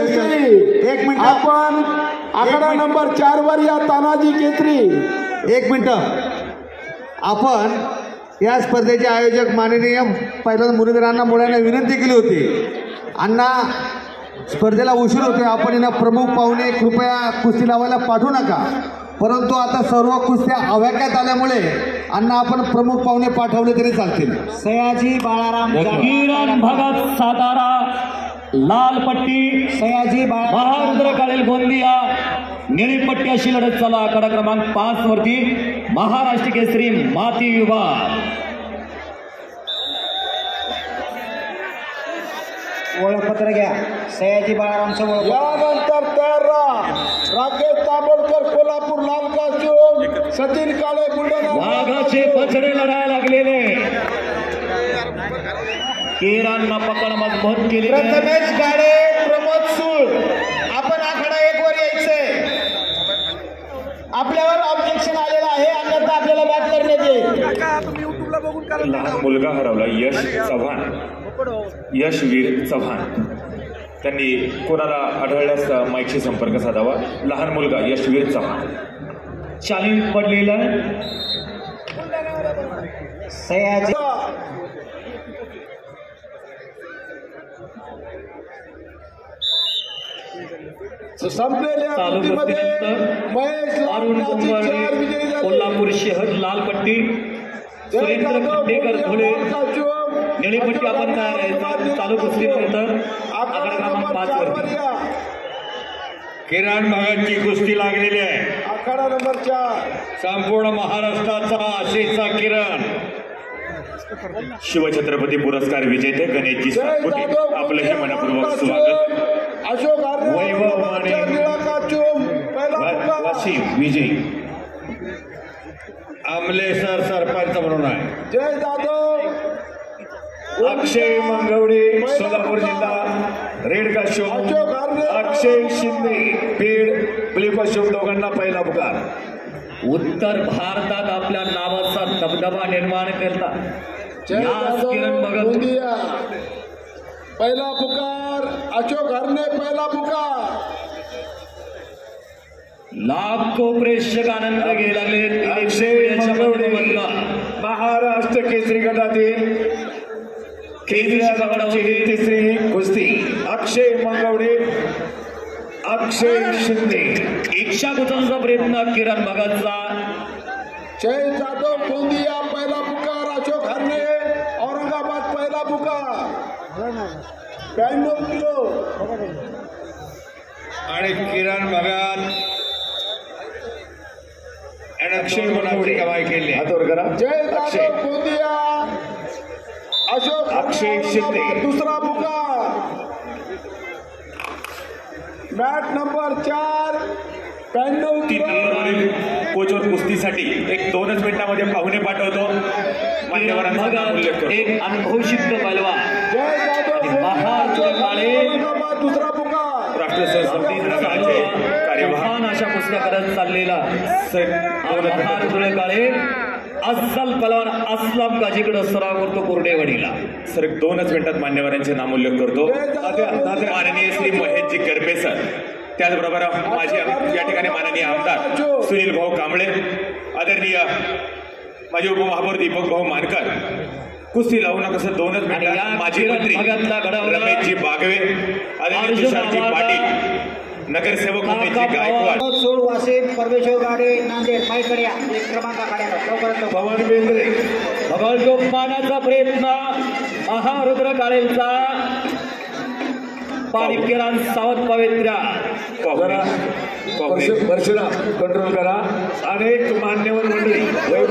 केसरी एक मिनिट आपण आकडा नंबर 4 वर या तानाजी केसरी एक मिनिट आपण या स्पर्धेचे आयोजक माननीय पहिल्यांदा मुरलीधरांना मुलांना विनंती केली होती अण्णा स्पर्धेला उशीर होतोय आपण यांना प्रमुख पाहुणे कृपया कुस्ती लावायला पाठवू नका परंतु आता सर्व कुस्त्या आव्याक्यात आल्यामुळे अण्णा आपण प्रमुख पाहुणे पाठवले तरी चालतील सयाजी बाळाराम किरण भगत सातारा लाल पट्टी सयाजी महारुद्र काळेल गोंदिया निळी पट्टी अशी लढत चालू आकडा क्रमांक 5 वरती महाराष्ट्र केसरी माती विभाग ओळखपत्र घ्या सयाजी बाळारामचं ओळख यानंतर तयार राकेश तांबोलकर कोल्हापूर लाल कास्ट्यूम सचिन काळे बुलढाणा वाघाचे पछडे लढायला लागलेले केरांना पकड मजबूत केली प्रथमेश गाडे प्रमोद सूळ आपण आखाडा 1 वर यायचंय आपल्यावर ऑब्जेक्शन आलेलं आहे अन्यथा आपल्याला बाद करण्यात येईल लहान मुलगा हरवला यश चव्हाण यशवीर चव्हाण त्यांनी कोणाला आढळल्यास माईकशी संपर्क साधावा लहान मुलगा यशवीर चव्हाण चाली पडलेला सयाजी संपलेल्या चालू कुस्तीमध्ये महेश अरुण कुंभारे कोल्हापूर शहर लाल पट्टी सुरेंद्र खंडेकर धुळे निळी पट्टी आपण तयार आहे चालू कुस्तीनंतर आकडा क्रमांक 5 वरती किरण भगतची कुस्ती लागलेली आहे आखाडा नंबर 4 संपूर्ण महाराष्ट्राचा आशेचा किरण शिवछत्रपती पुरस्कार विजेते गणेशजी सातपुते आपलंही मनपूर्वक स्वागत अशोक वैभव आणि वाशिम विजय आमलेसर सरपंच म्हणून आहे जय जाधव अक्षय मंगवडे सोलापूर जिल्हा रेड काश्यप अक्षय शिंदे बीड ब्ल्यू काश्यप दोघांना पहिला पुकार उत्तर भारतात आपल्या नावाचा दबदबा निर्माण करता जय जाधव किरण भगत गोंदिया पहिला पुकार अशोक हरणे पहिला पुकार लाखो प्रेक्षक आनंद घ्यायला लागले अक्षय मंगवडे महाराष्ट्र केसरी गटातील तिसरी कुस्ती अक्षय मंगवडे अक्षय शिंदे इच्छा गुंतवण्याचा प्रयत्न किरण भगतचा जय जाधव गोंदिया पहिला पुकार अशोक हरणे औरंगाबाद पहिला पुकार 92 किलो आणि किरण भगत अक्षय मंगवडे कमाई केली हातवर करा जय जाधव गोंदिया अशोक अक्षय शिंदे दुसरा पुकार मॅट नंबर 4 92 किलो कोचवर कुस्तीसाठी एक 2च मिनिटांमध्ये पाहुणे पाठवतो मान्यवरांचा उल्लेख करतो एक अनुभवसिद्ध बलवा जय जाधव महाराष्ट्र काळे दुसरा पुकार राष्ट्र संसदीय कार्यवाह अशा कुस्त्या करत चाललेला महाराष्ट्र काळे अस्सल पलवान असलम गाजीकडे सराव करतो कोरडेवाडीला सर 2च मिनिटात मान्यवरांचे नामोल्लेख करतो माननीय श्री महेशजी करपे सर त्याचबरोबर माझे या ठिकाणी माननीय आमदार सुनील भाऊ कांबळे आदरणीय माझे उपमहापौर दीपक भाऊ मानकर कुस्ती लावू नका सर 2च मिनिटात माजी मंत्री रमेशजी बागवे आदरणीय तुषारजी पाटील नगरसेवक उमेशजी गायकवाड सोड वासिम परमेश्वर गाडे नांदेड माईकडे एक क्रमांक काढायला पवन बेंद्रे भगवान मानाचा प्रयत्न महारुद्र काळेंचा पाणिकेरान सावध पवित्र्या वर्षला कंट्रोल करा अनेक मान्यवर मंडळी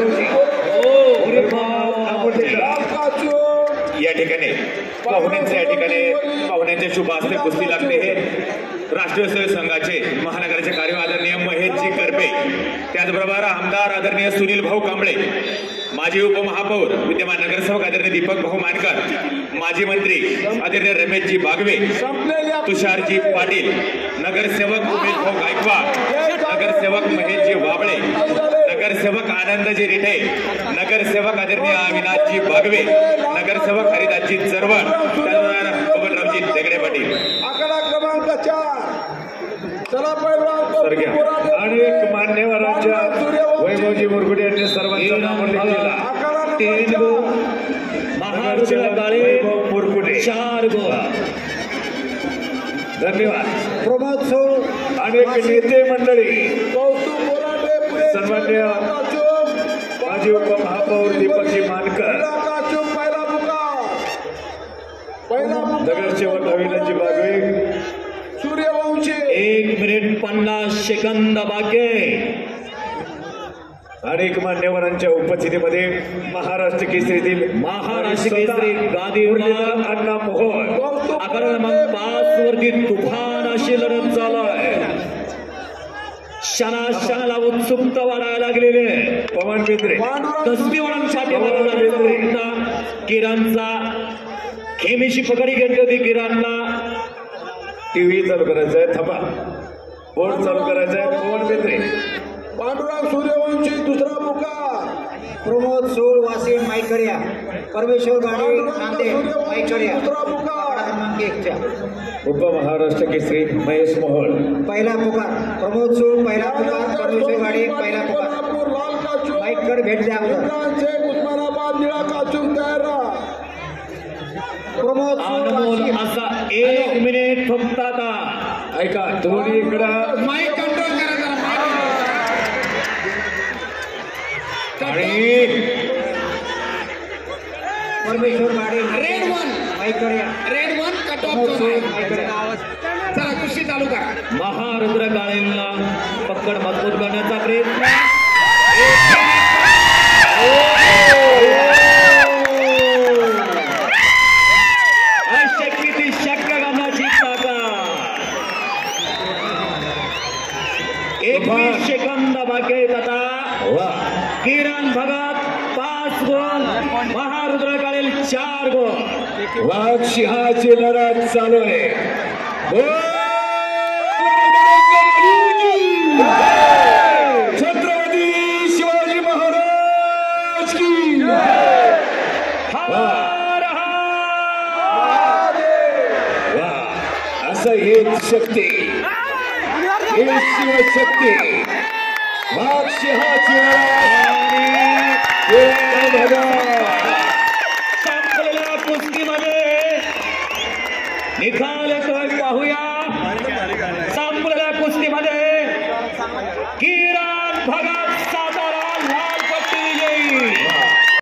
या ठिकाणी पाहुण्यांच्या शुभ हस्ते कुस्ती लागते हे राष्ट्रीय सेवक संघाचे महानगराचे कार्यवाह आदरणीय महेशजी करपे त्याचबरोबर आमदार आदरणीय सुनील भाऊ कांबळे माजी उपमहापौर विद्यमान नगरसेवक आदरणीय दीपक भाऊ मानकर माजी मंत्री आदरणीय रमेशजी बागवे तुषारजी पाटील नगरसेवक उमेश भाऊ गायकवाड नगरसेवक महेशजी वाबळे नगरसेवक आनंदजी रिठे नगरसेवक आदरणीय अविनाशजी बागवे नगरसेवक हरिदासजी चरवण त्याचबरोबर बबनरावजी देगडे पाटील आकडा क्रमांक 4 चला पैलवान सर घ्या. अनेक मान्यवरांच्या वैभवजी मुरगुडे यांनी सर्वांचा नामोल्लेख केला. 3 गो महारुद्र काळे मुरगुडे 4 गो. धन्यवाद. प्रमोद सोळ अनेक नेते मंडळी कौतुक बोराटे सन्मान्य माजी उपमहापौर दीपकजी मानकर नगरसेवक अविनाशजी बागवे सूर्यवंशी 1 मिनिट 50 सेकंद बाकी. अनेक मान्यवरांच्या उपस्थितीमध्ये महाराष्ट्र केसरीतील महाराष्ट्र केसरी गादीवर अण्णा मोहोळ आकडा क्रमांक 5 वरती तुफान अशी लढत चालू आहे. क्षणाला उत्सुकता वाढायला लागलेली आहे. पवन बेंद्रे तसबीवाडांच्या किरणचा खेमीशी पकडी घेतली होती. किरणला टीव्ही चालू करायचा आहे. थांबा. बोर्ड चालू करायचा आहे. पवन बेंद्रे पांडुरंग सूर्यवंशी दुसरा पुकार. प्रमोद सोळ वासिम माईकरिया परमेश्वर गाडे नांदेड माईकरिया दुसरा पुकार. क्रमांक 1 च्या उपमहाराष्ट्र केसरी महेश मोहोळ पहिला पुकार. प्रमोद सोळ पहिला पुकार. परमेश्वर गाडे पहिला पुकार. कोल्हापूर लाल काचू माईककडे भेट द्या अगोदर. इम्रान शेख उस्मानाबाद निळा काचू तयार राहा. प्रमोद सोळ अनमोल वासिम. असा 1 मिनिट फक्त आता. ऐका दोन्ही इकडं माईक कंट्रोल करा जरा. आणि परमेश्वर गाडे रेड 1 माईकरिया रेड 1 कट ऑफ प्रमोद सोळ झोन आहे. माईकरिया. चला कुस्ती चालू करा. महारुद्र काळेंना पकड मजबूत करण्याचा प्रयत्न. अशक्य ती शक्य करण्याची ताकद. 21 सेकंद बाकी आहेत आता. किरण भगत 5 गुण. महारुद्र काळे 4 गुण. वाघ सिंहाची लढत चालू आहे. छत्रपती शिवाजी महाराज की हर हर. वा असं हेच शक्ती हे शिवशक्ती वाघ सिंहाची लढत.